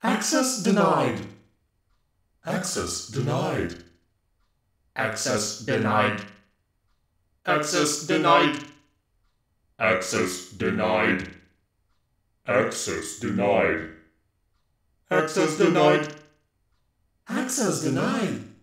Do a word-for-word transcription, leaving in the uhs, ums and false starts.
Access denied. Access denied. Access denied. Access denied. Access denied. Access denied. Access denied. Access denied.